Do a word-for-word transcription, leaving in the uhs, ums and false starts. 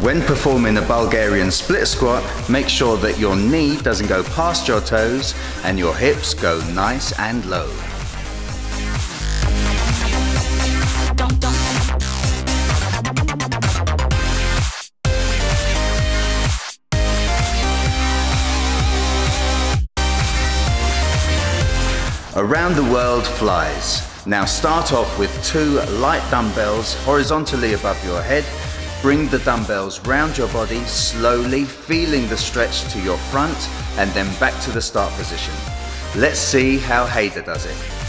When performing a Bulgarian split squat, make sure that your knee doesn't go past your toes and your hips go nice and low. Around the world flies. Now start off with two light dumbbells horizontally above your head. Bring the dumbbells round your body slowly, feeling the stretch to your front and then back to the start position. Let's see how Hader does it.